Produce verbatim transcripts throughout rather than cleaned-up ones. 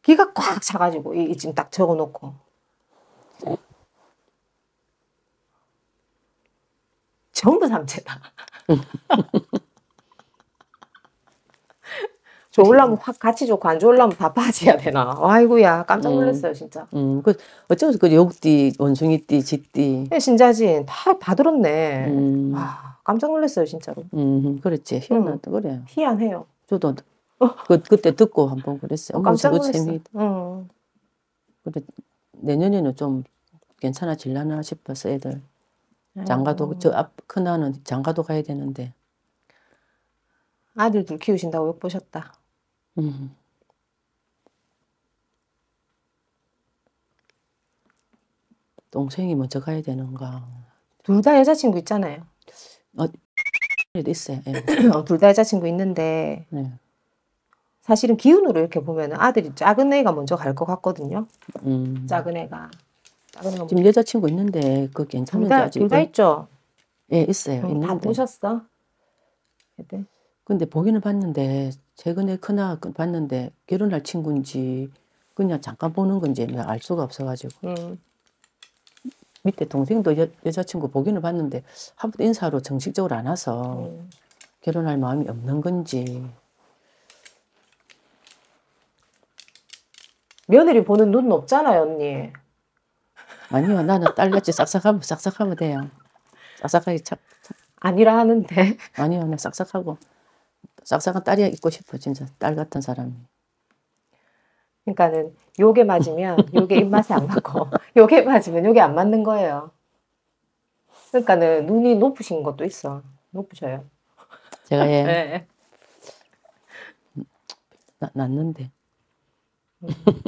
기가 꽉 차가지고 이, 이 지금 딱 적어놓고 전부 삼재다. 좋으려면 확 같이 좋고 안 좋으려면 다 빠져야 되나. 아이고야 깜짝 놀랐어요 음, 진짜. 음, 그 어쩌면서 그 욕띠, 원숭이띠, 쥐띠. 신자진 다 받들었네. 음, 와 깜짝 놀랐어요 진짜로. 음, 그렇지. 희한하다 그래. 희한해요. 저도 그 그때 듣고 한번 그랬어요. 어, 어머, 깜짝 저거 놀랐어. 재미. 응. 근데 내년에는 좀 괜찮아질라나 싶어서 애들. 장가도 아이고. 저 앞 큰아는 장가도 가야 되는데. 아들 둘 키우신다고 욕 보셨다. 음. 동생이 먼저 가야 되는가. 둘 다 여자친구 있잖아요. 어, 있어요. 예. 어, 둘 다 여자친구 있는데 네. 사실은 기운으로 이렇게 보면 아들이 작은 애가 먼저 갈 것 같거든요. 음. 작은 애가. 작은 애가 지금 여자친구 있는데 그 괜찮은지 둘다 아직. 둘 다 있죠. 예, 있어요. 응, 있는데. 다 보셨어? 애들. 근데 보기는 봤는데 최근에 큰아 봤는데 결혼할 친구인지 그냥 잠깐 보는 건지 내가 알 수가 없어가지고. 응. 밑에 동생도 여, 여자친구 보기는 봤는데 한 번도 인사로 정식적으로 안 와서 응. 결혼할 마음이 없는 건지. 며느리 보는 눈 없잖아요, 언니. 아니요, 나는 딸같이 싹싹하면 싹싹하면 돼요. 싹싹하게 착. 아니라 하는데. 아니요, 나 싹싹하고 싹싹한 딸이 있고 싶어 진짜 딸 같은 사람이. 그러니까는 요게 맞으면 요게 입맛에 안 맞고 요게 맞으면 요게 안 맞는 거예요. 그러니까는 눈이 높으신 것도 있어. 높으셔요. 제가 예, 네. 나, 낳는데. 음.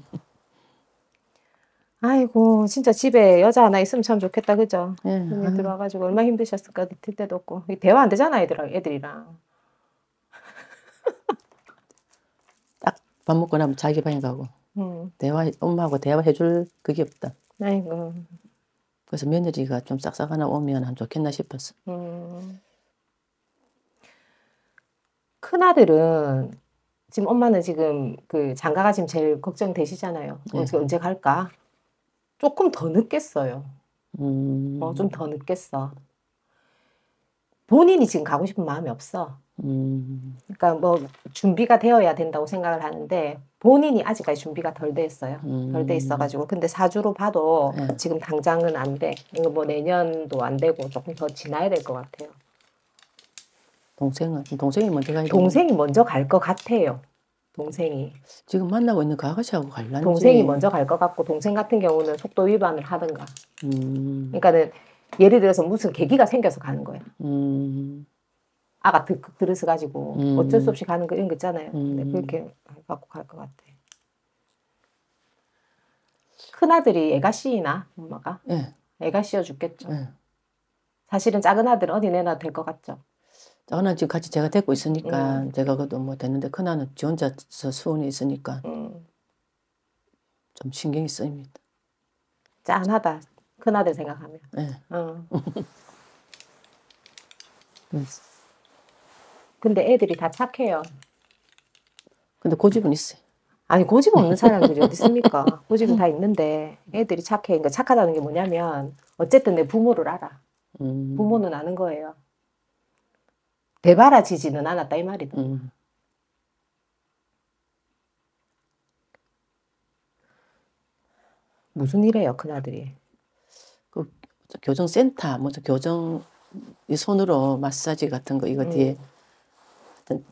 아이고 진짜 집에 여자 하나 있으면 참 좋겠다 그죠? 예, 언니 아유. 들어와가지고 얼마나 힘드셨을까 들 때도 없고 대화 안 되잖아 애들이랑 애들이랑. 딱 밥 먹고 나면 자기 방에 가고 음. 대화 엄마하고 대화해 줄 그게 없다. 아이고. 그래서 며느리가 좀 싹싹 하나 오면 안 좋겠나 싶었어. 음. 큰 아들은 지금 엄마는 지금 그 장가가 지금 제일 걱정되시잖아요. 예. 언제 언제 갈까? 조금 더 늦겠어요. 음, 어, 좀 더 늦겠어. 본인이 지금 가고 싶은 마음이 없어. 음, 그러니까 뭐 준비가 되어야 된다고 생각을 하는데 본인이 아직까지 준비가 덜 돼 있어요. 덜 돼 음, 있어가지고 근데 사주로 봐도 예. 지금 당장은 안 돼. 이거 뭐 내년도 안 되고 조금 더 지나야 될 것 같아요. 동생은 동생이 먼저 가야 되나? 동생이 먼저 갈 것 같아요. 동생이. 지금 만나고 있는 그 아가씨하고 갈란지. 동생이 먼저 갈 것 같고 동생 같은 경우는 속도 위반을 하든가. 음, 그러니까는 예를 들어서 무슨 계기가 생겨서 가는 거예요. 음, 아가 드, 들어서 가지고 음, 어쩔 수 없이 가는 거 이런 거 있잖아요. 근데 음. 그렇게 갖고 갈 것 같아. 큰아들이 애가 씨이나 엄마가? 예, 애가 씨여 죽겠죠. 예. 사실은 작은 아들은 어디 내놔도 될 것 같죠. 작은 지금 같이 제가 데리고 있으니까 음. 제가 그것도 뭐 됐는데 큰아는 지 혼자서 수원에 있으니까 음. 좀 신경이 쓰입니다. 짠하다. 큰아들 생각하면. 예. 어. 그래서. 근데 애들이 다 착해요. 근데 고집은 있어요. 아니 고집 없는 사람들이 어디 있습니까? 고집은 다 있는데 애들이 착해. 그러니까 착하다는 게 뭐냐면 어쨌든 내 부모를 알아. 음, 부모는 아는 거예요. 대바라지지는 않았다 이 말이다. 음. 무슨 일이에요 큰아들이? 그 교정센터, 뭐 저 교정 이 손으로 마사지 같은 거 이거 음. 뒤에 어떤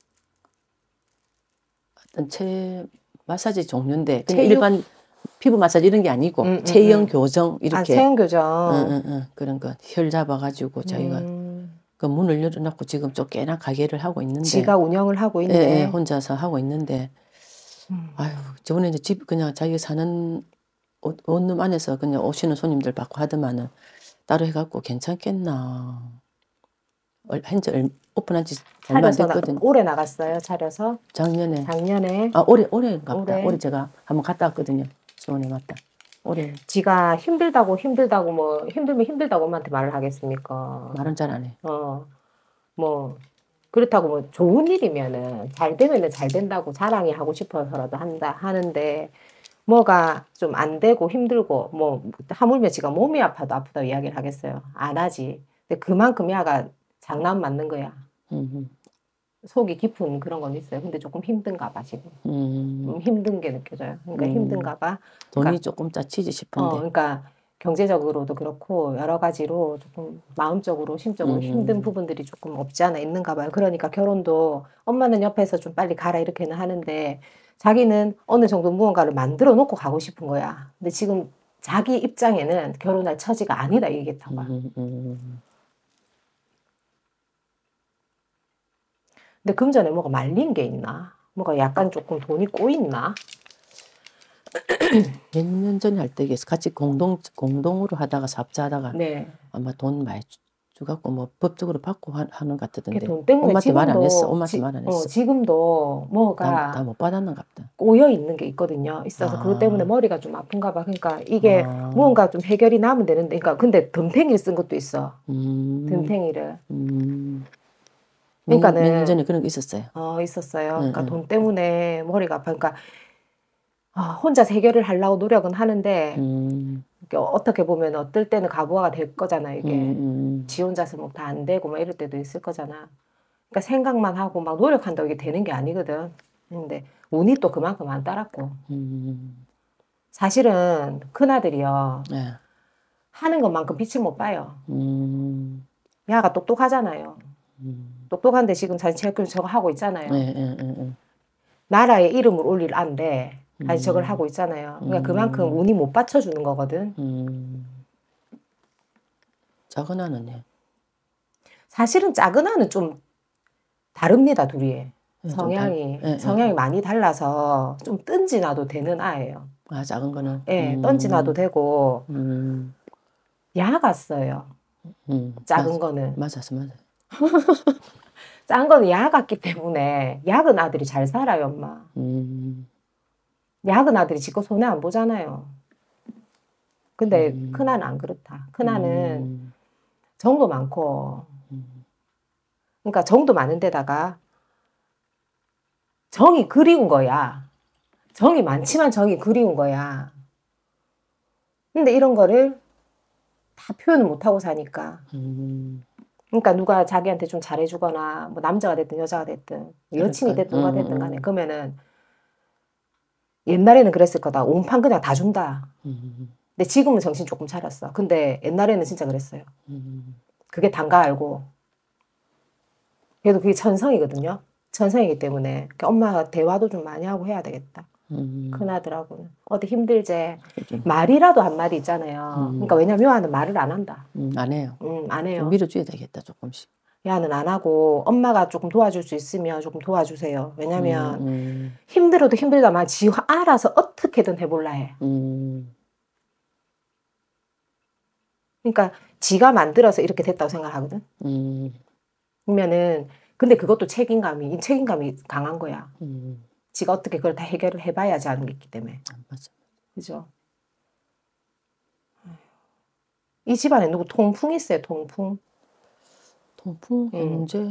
어떤 체 마사지 종류인데 그냥 체육? 일반 피부 마사지 이런 게 아니고 음, 음, 체형 음. 교정 아 이렇게 체형 교정. 응, 응, 응. 그런 거 혈 잡아가지고 자기가 음. 그 문을 열어놓고 지금 쫓겨나 가게를 하고 있는데 지가 운영을 하고 예, 있네. 예, 혼자서 하고 있는데 음. 아유 저번에 이제 집 그냥 자기 사는 옷, 원룸 안에서 그냥 오시는 손님들 받고 하더만은 따로 해갖고 괜찮겠나. 얼- 한지 얼- 오픈한 지 얼마 안 차려서 나, 됐거든. 올해 나갔어요. 차려서 작년에. 작년에 아 올해 올해인가 보다. 올해. 올해 제가 한번 갔다 왔거든요. 수원에 맞다. 올해 지가 힘들다고 힘들다고 뭐 힘들면 힘들다고 엄마한테 말을 하겠습니까? 말은 잘 안 해. 어, 뭐 그렇다고 뭐 좋은 일이면은 잘 되면은 잘 된다고 자랑이 하고 싶어서라도 한다 하는데 뭐가 좀 안 되고 힘들고 뭐 하물며 지가 몸이 아파도 아프다고 이야기를 하겠어요. 안 하지. 근데 그만큼 야가 장난 맞는 거야. 음, 속이 깊은 그런 건 있어요. 근데 조금 힘든가 봐 지금. 음, 좀 힘든 게 느껴져요. 그러니까 음. 힘든가 봐. 돈이 그러니까 조금 짜치지 어 싶은데. 그러니까 경제적으로도 그렇고 여러 가지로 조금 마음적으로 심적으로 힘든 음, 부분들이 조금 없지 않아 있는가 봐요. 그러니까 결혼도 엄마는 옆에서 좀 빨리 가라 이렇게는 하는데 자기는 어느 정도 무언가를 만들어 놓고 가고 싶은 거야. 근데 지금 자기 입장에는 결혼할 처지가 아니다 이겠다고 봐. 음, 음. 근데 금전에 뭐가 말린 게 있나? 뭐가 약간 조금 돈이 꼬있나? 몇 년 전에 할 때 같이 공동 공동으로 하다가 사업자 하다가 네. 아마 돈 많이 주- 주갖고 뭐 법적으로 받고 하, 하는 것 그게 같던데. 돈 때문에 엄마한테 말 안 했어. 지금도 엄마한테 지, 말 안 어, 했어. 지금도 다 다 뭐가 못 받았는가 보다. 꼬여 있는 게 있거든요. 있어서 그것 때문에 아, 머리가 좀 아픈가 봐. 그러니까 이게 아, 무언가 좀 해결이 나면 되는데, 그러니까 근데 덤탱이를 쓴 것도 있어. 음, 덤탱이를. 음. 몇 년, 몇 년 그러니까는 전에 그런 게 있었어요. 어 있었어요. 응, 그러니까 응. 돈 때문에 머리가 아파. 그러니까 아, 혼자 해결을 하려고 노력은 하는데 음, 이게 어떻게 보면 어떨 때는 가부화가 될 거잖아. 음, 이게 음, 지 혼자서 뭐 다 안 되고 막 이럴 때도 있을 거잖아. 그러니까 생각만 하고 막 노력한다고 이게 되는 게 아니거든. 근데 운이 또 그만큼 안 따랐고. 음, 사실은 큰아들이요. 예, 하는 것만큼 빛을 못 봐요. 음, 야가 똑똑하잖아요. 음, 똑똑한데 지금 자체학교 저거 하고 있잖아요. 예, 예, 예, 예. 나라의 이름을 올릴 안데 아직 저걸 음, 하고 있잖아요. 그러니까 그만큼 음, 운이 못 받쳐주는 거거든. 음. 작은 아는 예, 사실은 작은 아는 좀 다릅니다, 둘이. 예, 좀 달, 성향이, 예, 예, 성향이 예. 많이 달라서 좀 뜬지나도 되는 아예요. 아, 작은 거는, 예, 던지나도 음, 되고, 음, 야 같어요. 음, 맞, 작은 거는. 맞았어, 맞아. 짠 거는 야 같기 때문에, 약은 아들이 잘 살아요, 엄마. 음, 약은 아들이 지거 손해 안 보잖아요. 근데 음, 큰아는 안 그렇다. 큰아는 음, 정도 많고, 음, 그러니까 정도 많은 데다가 정이 그리운 거야. 정이 많지만 정이 그리운 거야. 근데 이런 거를 다 표현을 못하고 사니까. 음. 그러니까 누가 자기한테 좀 잘해주거나, 뭐 남자가 됐든 여자가 됐든, 여친이 그러니까, 됐든 음, 누가 됐든 간에, 음, 그러면은 옛날에는 그랬을 거다. 온 판 그냥 다 준다. 음, 근데 지금은 정신 조금 차렸어. 근데 옛날에는 진짜 그랬어요. 음, 그게 단가 알고. 그래도 그게 천성이거든요. 천성이기 때문에. 그러니까 엄마가 대화도 좀 많이 하고 해야 되겠다. 음, 큰아들하고는. 어디 힘들제. 좀, 말이라도 한마디 있잖아요. 그러니까 음, 왜냐면 요한은 말을 안 한다. 음, 안 해요. 음, 안 좀 해요. 밀어줘야 되겠다, 조금씩. 야는 안 하고 엄마가 조금 도와줄 수 있으면 조금 도와주세요. 왜냐면 음, 힘들어도 힘들다만 지 알아서 어떻게든 해볼라 해. 음, 그러니까 지가 만들어서 이렇게 됐다고 생각하거든. 음, 그러면은 근데 그것도 책임감이 이 책임감이 강한 거야. 음, 지가 어떻게 그걸 다 해결을 해봐야지 하는 게 있기 때문에. 아, 맞아. 그죠? 이 집안에 누구 통풍 있어요, 통풍. 통풍, 음, 현재,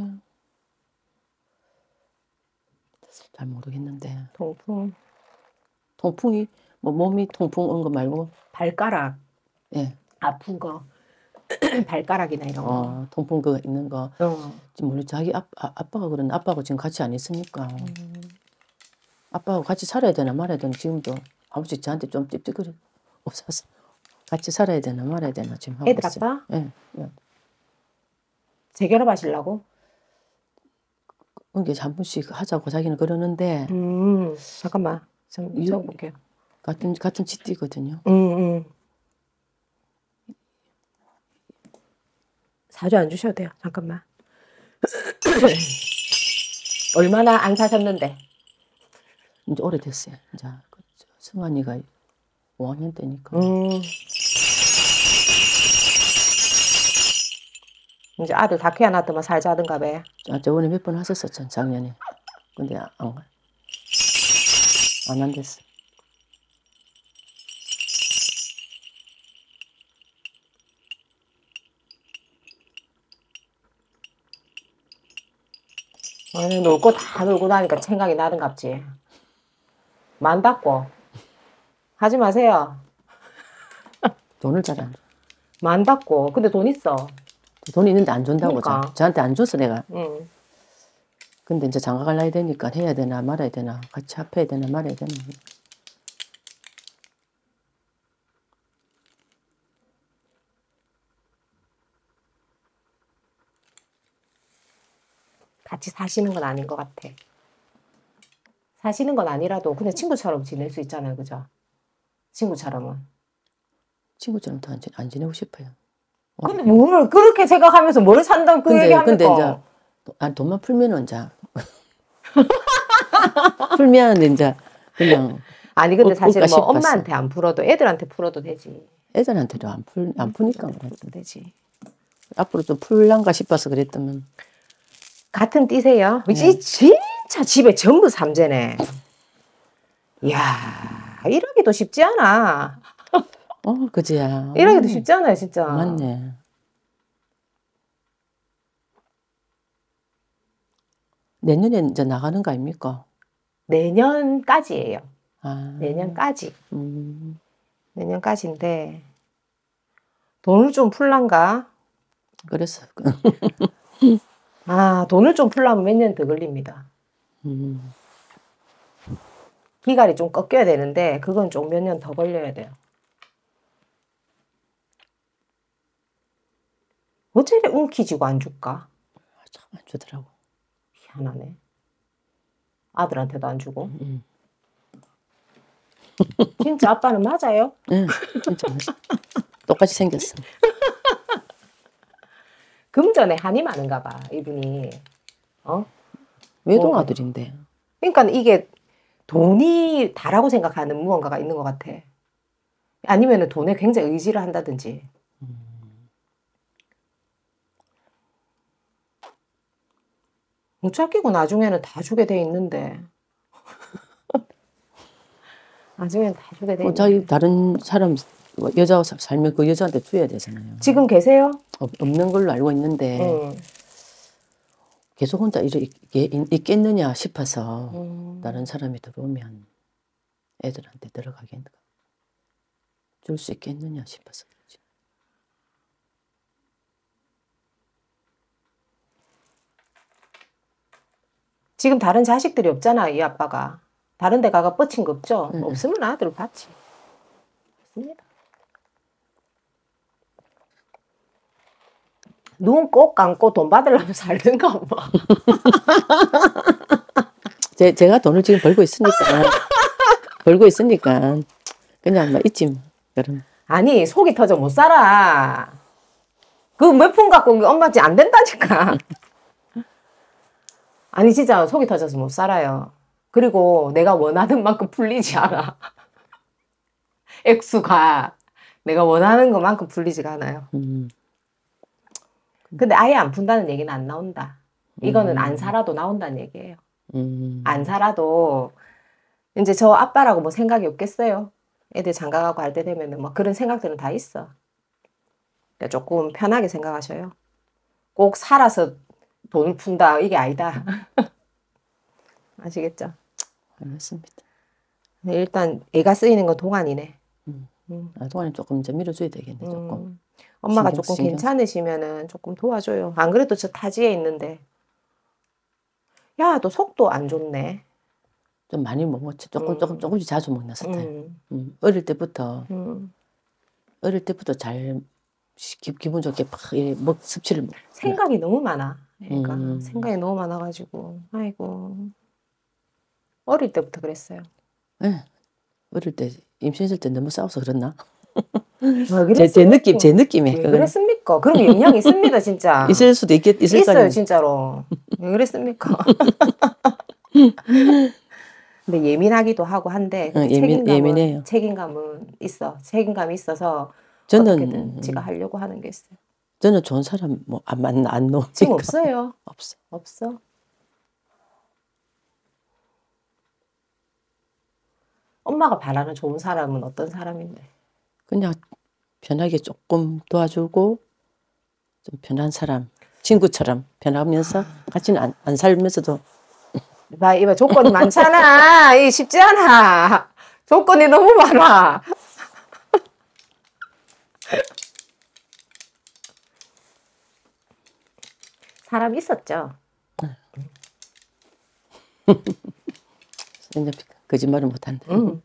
잘 모르겠는데. 통풍. 통풍이, 뭐, 몸이 통풍 온 거 말고, 발가락 예, 아픈 거. 발가락이나 이런 거. 어, 통풍 그거 있는 거. 어. 지금 물론 자기 아, 아, 아빠가 그런 아빠하고 지금 같이 안 있으니까. 아빠하고 같이 살아야 되나 말아야 되나 지금도 아버지 저한테 좀 찝찝거리 없어서 같이 살아야 되나 말아야 되나 지금 하고 애들 있어요. 아빠? 예, 예. 재결합하시려고? 그게 한 번씩 하자고 자기는 그러는데 음, 잠깐만. 좀 유, 적어볼게요. 같은 같은 짓띠거든요. 음, 음. 사주 안 주셔도 돼요. 잠깐만. 얼마나 안 사셨는데? 이제 오래됐어요. 이제 그 승환이가 오 학년 때니까. 음, 이제 아들 다 키워놨더만 살자 하던가 봐. 아, 저번에 몇 번 하셨었죠 작년에. 근데 안 안 한댔어. 아니, 놀 거 다 놀고 나니까 생각이 나는갑지. 만 닫고. 하지 마세요. 돈을 잘 안 줘. 만 닫고. 근데 돈 있어. 돈이 있는데 안 준다고. 그러니까. 저, 저한테 안 줬어 내가. 응. 근데 이제 장가 갈 나이 되니까 해야 되나 말아야 되나 같이 합해야 되나 말아야 되나. 같이 사시는 건 아닌 것 같아. 사시는 건 아니라도 그냥 친구처럼 지낼 수 있잖아요. 그죠? 친구처럼은. 친구처럼 더 안, 지- 안 지내고 싶어요. 근데 뭘 그렇게 생각하면서 뭘 산다고 그 근데 얘기합니까? 근데 이제 도- 아, 돈만 풀면은 이제 풀면 이제 그냥 아니 근데 올- 사실 올까 뭐 싶었어. 엄마한테 안 풀어도 애들한테 풀어도 되지. 애들한테도 안 풀 안 푸니까 애들한테 그래. 풀어도 되지. 앞으로 또 풀란가 싶어서 그랬더만. 같은 띠세요? 네. 이 진짜 집에 전부 삼재네. 이야, 이러기도 쉽지 않아. 어 그지야. 이러기도 음, 쉽지 않아요, 진짜. 맞네. 내년에 이제 나가는 거 아닙니까? 내년까지예요. 아, 내년까지. 음, 내년까지인데 돈을 좀 풀란가? 그래서 아, 돈을 좀 풀려면 몇 년 더 걸립니다. 음, 기갈이 좀 꺾여야 되는데 그건 좀 몇 년 더 걸려야 돼요. 어째 이렇게 움키지고 안 줄까? 참 안 주더라고. 희한하네. 아들한테도 안 주고. 음, 진짜 아빠는 맞아요? 응, 진짜 맛있. 똑같이 생겼어. 금전에 한이 많은가 봐, 이분이. 어? 외동 뭔가. 아들인데. 그러니까 이게 돈이 다라고 생각하는 무언가가 있는 것 같아. 아니면 돈에 굉장히 의지를 한다든지. 못 찾기고 나중에는 다 주게 돼 있는데. 나중에는 다 주게 돼 뭐 있는데. 자기 다른 사람 뭐 여자 사- 살면 그 여자한테 줘야 되잖아요. 지금 계세요? 없, 없는 걸로 알고 있는데 응. 계속 혼자 이렇게 있- 있겠느냐 싶어서 음. 다른 사람이 들어오면 애들한테 들어가겠는가 줄 수 있겠느냐 싶어서 그러지. 지금 다른 자식들이 없잖아, 이 아빠가. 다른 데 가가 뻗친 거 없죠? 응, 응. 없으면 아들을 받지. 없습니다. 눈 꼭 감고 돈 받으려면 살든가, 뭐. 제, 제가 돈을 지금 벌고 있으니까 벌고 있으니까 그냥 막 있지 뭐. 그럼 아니, 속이 터져 못 살아. 그 몇 푼 갖고 엄마 집 안 된다니까. 아니, 진짜 속이 터져서 못 살아요. 그리고 내가 원하는 만큼 풀리지 않아. 액수가 내가 원하는 것만큼 풀리지가 않아요. 음, 근데 아예 안 푼다는 얘기는 안 나온다. 이거는 음. 안 살아도 나온다는 얘기예요. 음, 안 살아도 이제 저 아빠라고 뭐 생각이 없겠어요. 애들 장가가고 할 때 되면은 뭐 그런 생각들은 다 있어. 그러니까 조금 편하게 생각하셔요. 꼭 살아서 돈을 푼다 이게 아니다. 아시겠죠? 알겠습니다. 일단 애가 쓰이는 건 동안이네. 음. 음. 아, 동안에 조금 이제 밀어줘야 되겠네 조금. 음. 엄마가 신경- 조금 신경 괜찮으시면은 조금 도와줘요. 안 그래도 저 타지에 있는데. 야, 너 속도 안 좋네. 좀 많이 못 먹지. 조금 음. 조금 조금씩 자주 먹는 스타일. 음. 음, 어릴 때부터 음. 어릴 때부터 잘 기, 기분 좋게 팍 이렇게 먹 섭취를 먹. 생각이 너무 많아. 그러니까 음. 생각이 너무 많아가지고 아이고 어릴 때부터 그랬어요. 예. 어릴 때 임신했을 때 너무 싸워서 그랬나? 왜 제, 제 느낌 제 느낌에 왜 그거는. 그랬습니까? 그럼 영향이 있습니다, 진짜. 있을 수도 있겠 있을 거 있어요, 아니에요. 진짜로. 왜 그랬습니까? 근데 예민하기도 하고 한데 어, 예민- 책임감은 예민해요. 책임감은 있어. 책임감이 있어서 저는 어떻게든 지가 하려고 하는 게 있어요. 저는 좋은 사람 뭐 안 만나 안 놓으니까. 지금 없어요. 없어. 없어. 엄마가 바라는 좋은 사람은 어떤 사람인데? 그냥 편하게 조금 도와주고 좀 편한 사람. 친구처럼 편하면서 같이는 안, 안 살면서도 나 이봐 조건이 많잖아. 이 쉽지 않아. 조건이 너무 많아. 사람 있었죠. 이제 거짓말을 못한다. 응.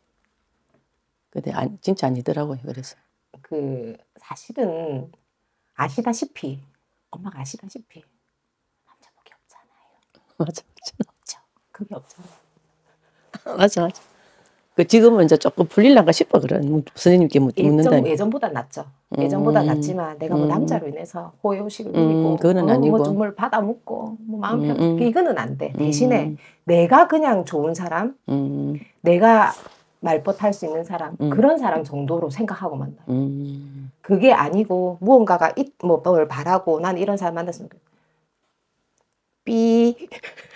근데 안, 진짜 아니더라고요. 그래서 그 사실은 아시다시피 엄마가 아시다시피 남자 복이 없잖아요. 맞아, 없죠. 그게 없잖아요. 맞아, 맞아, 맞아. 그 지금은 이제 조금 풀릴란가 싶어 그런 선생님께 묻- 예전, 묻는다니. 예전보다 낫죠. 예전보다 음, 낫지만 내가 뭐 음, 남자로 인해서 호의호식을 음, 누리고 그거는 어, 아니고. 뭐좀뭘 받아 묻고 뭐 마음 음, 편 음, 이거는 안 돼. 대신에 음, 내가 그냥 좋은 사람, 음, 내가 말벗할 수 있는 사람 음. 그런 사람 정도로 생각하고 만나요. 음, 그게 아니고 무언가가 이- 뭐 뭘 바라고 난 이런 사람 만났으면 삐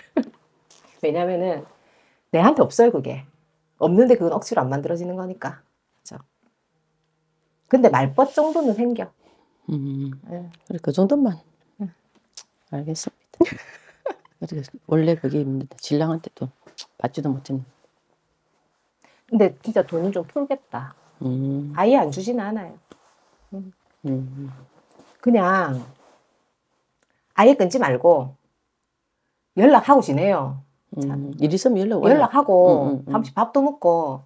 왜냐면은 내한테 없어요 그게. 없는데 그건 억지로 안 만들어지는 거니까. 그렇죠. 근데 말벗 정도는 생겨. 음. 예. 그래, 그 정도만. 응. 알겠습니다. 그래, 원래 그게 있는데 신랑한테도 받지도 못했네. 근데 진짜 돈은 좀 풀겠다. 음, 아예 안 주지는 않아요. 음, 그냥 아예 끊지 말고 연락하고 지내요. 참. 음. 일 있으면 연락 와요. 연락하고 음, 음, 음. 잠시 밥도 먹고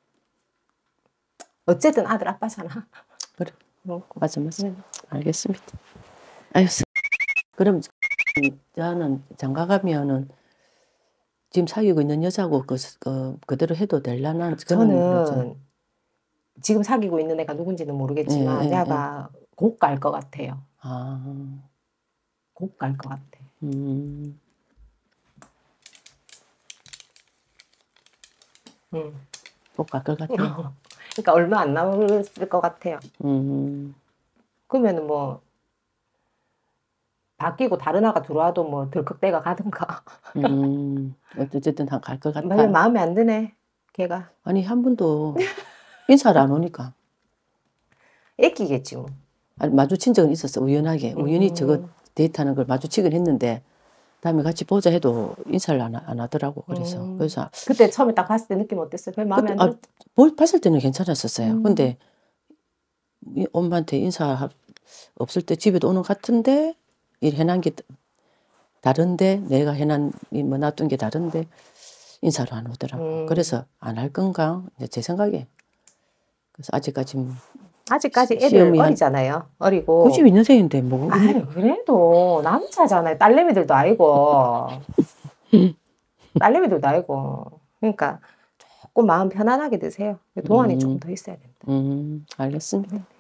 어쨌든 아들 아빠잖아. 그래, 먹고. 맞아, 맞아. 네. 알겠습니다. 아유, 스- 그럼 저는 장가 가면은 지금 사귀고 있는 여자고 그, 그 그대로 해도 될라나? 그거는 그렇죠. 저는 지금 사귀고 있는 애가 누군지는 모르겠지만 예, 예, 예. 얘가 곧 갈 것 같아요. 아, 곧 갈 것 같아. 음, 음. 꼭 갈 것 같아요. 그러니까 얼마 안 남았을 것 같아요. 음, 그러면은 뭐 바뀌고 다른 아가 들어와도 뭐 덜컥대가 가든가. 음, 어쨌든 다 갈 것 같아. 왜 마음에 안 드네 걔가. 아니, 한 번도 인사를 안 오니까. 애끼겠지 뭐. 아니, 마주친 적은 있었어, 우연하게. 우연히 저거 음. 데이트하는 걸 마주치긴 했는데, 다음에 같이 보자 해도 인사를 안, 하- 안 하더라고. 그래서. 음. 그래서, 그때 처음에 딱 봤을 때 느낌 어땠어요? 별 마음에 그때, 안 아, 들었죠? 볼, 봤을 때는 괜찮았었어요. 음. 근데, 이 엄마한테 인사 없을 때 집에도 오는 것 같은데, 일 해난 게 다른데, 내가 해난, 이 뭐 놔둔 게 다른데, 인사를 안 오더라고. 음. 그래서 안 할 건가? 이제 제 생각에. 그래서 아직까지 아직까지 애들 시험이 한 어리잖아요. 어리고. 구십이 년생인데 뭐. 아유 그래도 남자잖아요. 딸내미들도 아니고. 딸내미들도 아니고. 그러니까 조금 마음 편안하게 드세요. 동안이 음. 조금 더 있어야 된다. 음, 알겠습니다.